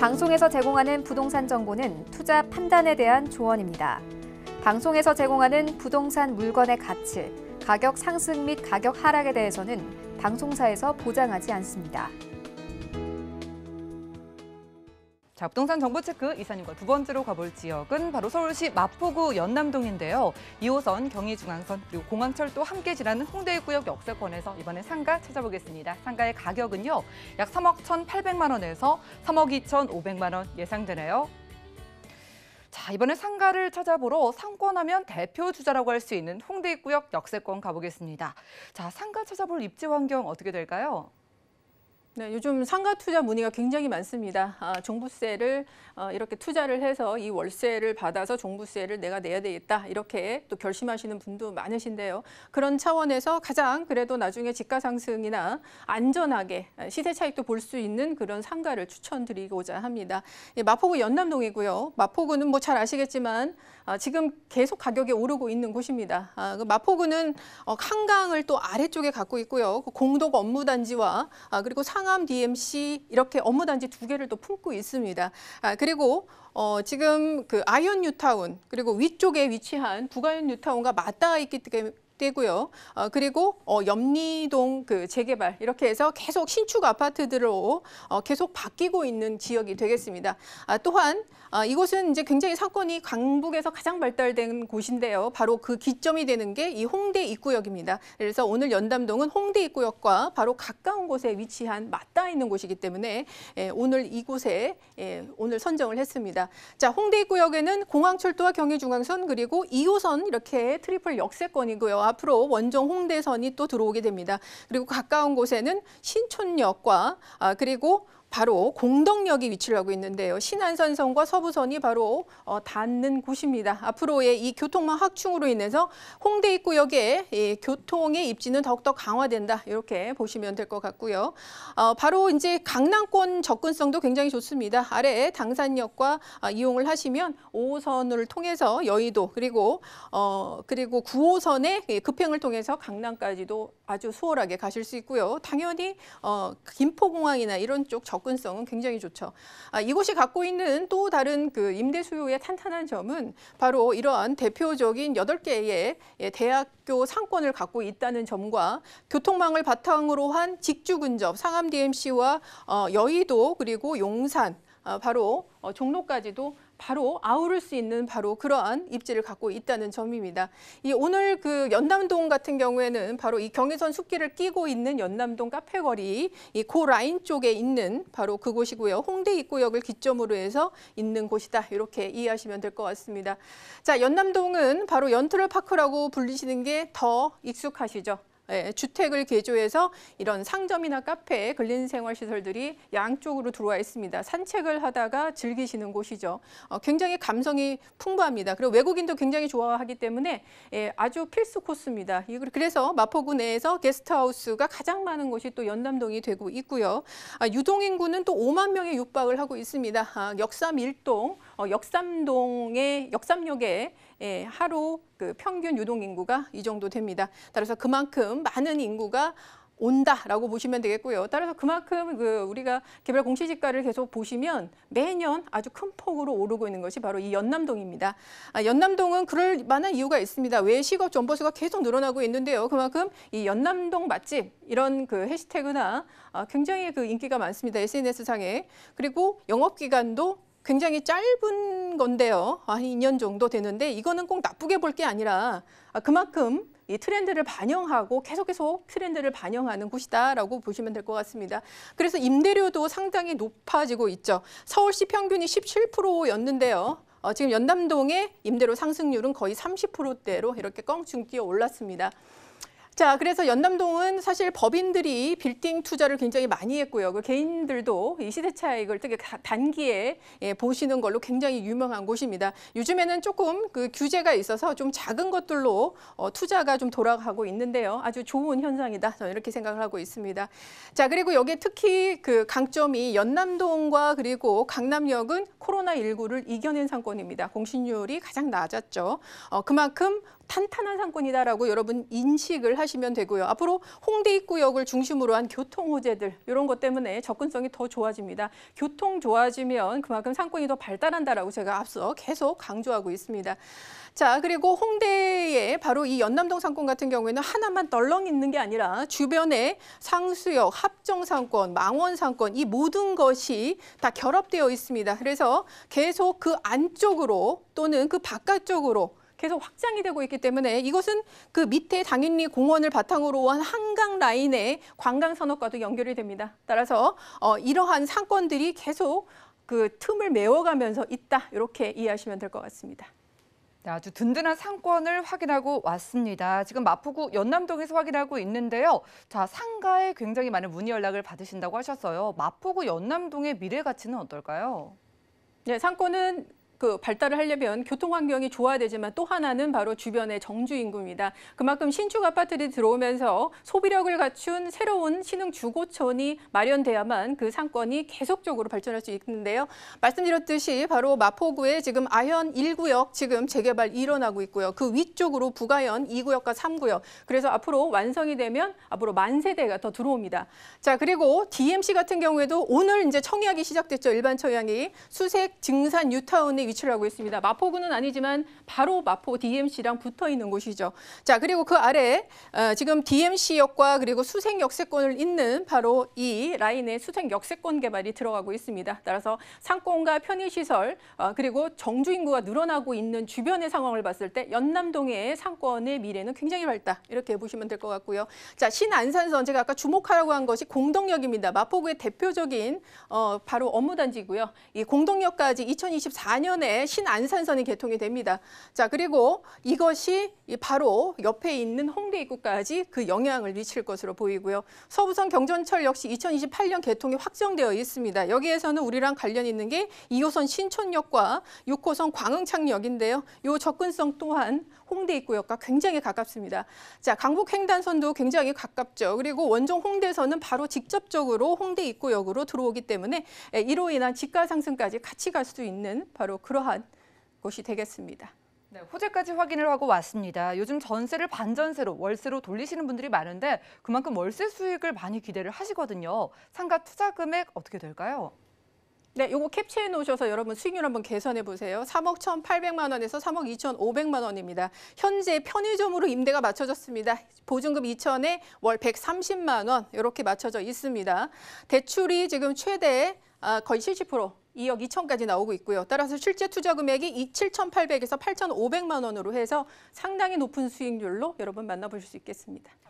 방송에서 제공하는 부동산 정보는 투자 판단에 대한 조언입니다. 방송에서 제공하는 부동산 물건의 가치, 가격 상승 및 가격 하락에 대해서는 방송사에서 보장하지 않습니다. 자, 부동산 정보 체크 이사님과 두 번째로 가볼 지역은 바로 서울시 마포구 연남동인데요. 2호선, 경의중앙선, 그리고 공항철도 함께 지나는 홍대 입구역 역세권에서 이번에 상가 찾아보겠습니다. 상가의 가격은요, 약 3억 1,800만 원에서 3억 2,500만 원 예상되네요. 자, 이번에 상가를 찾아보러 상권하면 대표 주자라고 할 수 있는 홍대 입구역 역세권 가보겠습니다. 자, 상가 찾아볼 입지 환경 어떻게 될까요? 네, 요즘 상가 투자 문의가 굉장히 많습니다. 종부세를 이렇게 투자를 해서 이 월세를 받아서 종부세를 내가 내야 되겠다 이렇게 또 결심하시는 분도 많으신데요. 그런 차원에서 가장 그래도 나중에 지가 상승이나 안전하게 시세 차익도 볼 수 있는 그런 상가를 추천드리고자 합니다. 마포구 연남동이고요. 마포구는 뭐 잘 아시겠지만 지금 계속 가격이 오르고 있는 곳입니다. 그 마포구는 한강을 또 아래쪽에 갖고 있고요. 공덕 업무단지와 그리고 상암 DMC 이렇게 업무단지 두 개를 또 품고 있습니다. 그리고 지금 그 아이언 뉴타운 그리고 위쪽에 위치한 북아이언 뉴타운과 맞닿아 있기 때고요. 그리고 염리동 그 재개발 이렇게 해서 계속 신축 아파트들로 계속 바뀌고 있는 지역이 되겠습니다. 또한 이곳은 이제 굉장히 상권이 강북에서 가장 발달된 곳인데요. 바로 그 기점이 되는 게 이 홍대 입구역입니다. 그래서 오늘 연담동은 홍대 입구역과 바로 가까운 곳에 위치한 맞닿아 있는 곳이기 때문에 오늘 이곳에 오늘 선정을 했습니다. 자, 홍대 입구역에는 공항철도와 경의중앙선 그리고 2호선 이렇게 트리플 역세권이고요. 앞으로 원정 홍대선이 또 들어오게 됩니다. 그리고 가까운 곳에는 신촌역과 그리고 바로 공덕역이 위치를 하고 있는데요. 신안선선과 서부선이 바로 닿는 곳입니다. 앞으로의 이 교통망 확충으로 인해서 홍대 입구역의 교통의 입지는 더욱더 강화된다. 이렇게 보시면 될 것 같고요. 바로 이제 강남권 접근성도 굉장히 좋습니다. 아래 당산역과 이용을 하시면 5호선을 통해서 여의도 그리고 9호선의 급행을 통해서 강남까지도 아주 수월하게 가실 수 있고요. 당연히 김포공항이나 이런 쪽 접근성은 굉장히 좋죠. 이곳이 갖고 있는 또 다른 그 임대 수요의 탄탄한 점은 바로 이러한 대표적인 8개의 대학교 상권을 갖고 있다는 점과 교통망을 바탕으로 한 직주 근접, 상암 DMC와 여의도 그리고 용산, 바로 종로까지도 바로 아우를 수 있는 바로 그러한 입지를 갖고 있다는 점입니다. 오늘 그 연남동 같은 경우에는 바로 이 경의선 숲길을 끼고 있는 연남동 카페거리 고 라인 쪽에 있는 바로 그곳이고요. 홍대 입구역을 기점으로 해서 있는 곳이다. 이렇게 이해하시면 될 것 같습니다. 자, 연남동은 바로 연트럴파크라고 불리시는 게 더 익숙하시죠. 주택을 개조해서 이런 상점이나 카페, 근린생활시설들이 양쪽으로 들어와 있습니다. 산책을 하다가 즐기시는 곳이죠. 굉장히 감성이 풍부합니다. 그리고 외국인도 굉장히 좋아하기 때문에 아주 필수 코스입니다. 그래서 마포구 내에서 게스트하우스가 가장 많은 곳이 또 연남동이 되고 있고요. 유동인구는 또 5만 명에 육박을 하고 있습니다. 역삼 1동, 역삼동의 역삼역에 하루 그 평균 유동 인구가 이 정도 됩니다. 따라서 그만큼 많은 인구가 온다라고 보시면 되겠고요. 따라서 그만큼 우리가 개별 공시지가를 계속 보시면 매년 아주 큰 폭으로 오르고 있는 것이 바로 이 연남동입니다. 연남동은 그럴 만한 이유가 있습니다. 왜 식업 점포수가 계속 늘어나고 있는데요. 그만큼 이 연남동 맛집 이런 그 해시태그나 굉장히 그 인기가 많습니다. SNS상에. 그리고 영업기간도 굉장히 짧은 건데요. 한 2년 정도 되는데 이거는 꼭 나쁘게 볼 게 아니라 그만큼 이 트렌드를 반영하고 계속 트렌드를 반영하는 곳이다라고 보시면 될 것 같습니다. 그래서 임대료도 상당히 높아지고 있죠. 서울시 평균이 17%였는데요. 지금 연남동의 임대료 상승률은 거의 30%대로 이렇게 껑충 뛰어 올랐습니다. 자, 그래서 연남동은 사실 법인들이 빌딩 투자를 굉장히 많이 했고요. 그 개인들도 이 시세 차익을 되게 단기에 보시는 걸로 굉장히 유명한 곳입니다. 요즘에는 조금 그 규제가 있어서 좀 작은 것들로 투자가 좀 돌아가고 있는데요. 아주 좋은 현상이다. 저는 이렇게 생각을 하고 있습니다. 자, 그리고 여기에 특히 그 강점이 연남동과 그리고 강남역은 코로나19를 이겨낸 상권입니다. 공신률이 가장 낮았죠. 그만큼 탄탄한 상권이다라고 여러분 인식을 하시면 되고요. 앞으로 홍대 입구역을 중심으로 한 교통 호재들 이런 것 때문에 접근성이 더 좋아집니다. 교통 좋아지면 그만큼 상권이 더 발달한다라고 제가 앞서 계속 강조하고 있습니다. 자, 그리고 홍대에 바로 이 연남동 상권 같은 경우에는 하나만 널렁 있는 게 아니라 주변에 상수역, 합정상권, 망원상권 이 모든 것이 다 결합되어 있습니다. 그래서 계속 그 안쪽으로 또는 그 바깥쪽으로 계속 확장이 되고 있기 때문에 이것은 그 밑에 당연히 공원을 바탕으로 한 한강 라인의 관광 산업과도 연결이 됩니다. 따라서 이러한 상권들이 계속 그 틈을 메워가면서 있다 이렇게 이해하시면 될 것 같습니다. 네, 아주 든든한 상권을 확인하고 왔습니다. 지금 마포구 연남동에서 확인하고 있는데요. 자, 상가에 굉장히 많은 문의 연락을 받으신다고 하셨어요. 마포구 연남동의 미래 가치는 어떨까요? 네, 상권은 그 발달을 하려면 교통 환경이 좋아야 되지만 또 하나는 바로 주변의 정주 인구입니다. 그만큼 신축 아파트들이 들어오면서 소비력을 갖춘 새로운 신흥 주거촌이 마련돼야만 그 상권이 계속적으로 발전할 수 있는데요. 말씀드렸듯이 바로 마포구에 지금 아현 1구역 지금 재개발 일어나고 있고요. 그 위쪽으로 부가현 2구역과 3구역. 그래서 앞으로 완성이 되면 앞으로 10,000세대가 더 들어옵니다. 자, 그리고 DMC 같은 경우에도 오늘 이제 청약이 시작됐죠. 일반 청약이 수색 증산 뉴타운에 위치를 하고 있습니다. 마포구는 아니지만 바로 마포 DMC랑 붙어 있는 곳이죠. 자, 그리고 그 아래 지금 DMC역과 그리고 수색 역세권을 잇는 바로 이 라인의 수색 역세권 개발이 들어가고 있습니다. 따라서 상권과 편의시설 그리고 정주 인구가 늘어나고 있는 주변의 상황을 봤을 때 연남동의 상권의 미래는 굉장히 밝다. 이렇게 보시면 될 것 같고요. 자, 신안산선 제가 아까 주목하라고 한 것이 공덕역입니다. 마포구의 대표적인 바로 업무단지고요. 이 공덕역까지 2024년에 신안산선이 개통이 됩니다. 자, 그리고 이것이 바로 옆에 있는 홍대 입구까지 그 영향을 미칠 것으로 보이고요. 서부선 경전철 역시 2028년 개통이 확정되어 있습니다. 여기에서는 우리랑 관련 있는 게 2호선 신촌역과 6호선 광흥창역인데요. 이 접근성 또한 홍대 입구역과 굉장히 가깝습니다. 자, 강북횡단선도 굉장히 가깝죠. 그리고 원종 홍대선은 바로 직접적으로 홍대 입구역으로 들어오기 때문에 이로 인한 지가 상승까지 같이 갈 수 있는 바로 그러한 곳이 되겠습니다. 네, 호재까지 확인을 하고 왔습니다. 요즘 전세를 반전세로 월세로 돌리시는 분들이 많은데 그만큼 월세 수익을 많이 기대를 하시거든요. 상가 투자 금액 어떻게 될까요? 네, 요거 캡처해 놓으셔서 여러분 수익률 한번 계산해 보세요. 3억 1,800만 원에서 3억 2,500만 원입니다. 현재 편의점으로 임대가 맞춰졌습니다. 보증금 2,000에 월 130만 원 이렇게 맞춰져 있습니다. 대출이 지금 최대 거의 70%. 2억 2천까지 나오고 있고요. 따라서 실제 투자 금액이 7,800에서 8,500만 원으로 해서 상당히 높은 수익률로 여러분 만나보실 수 있겠습니다.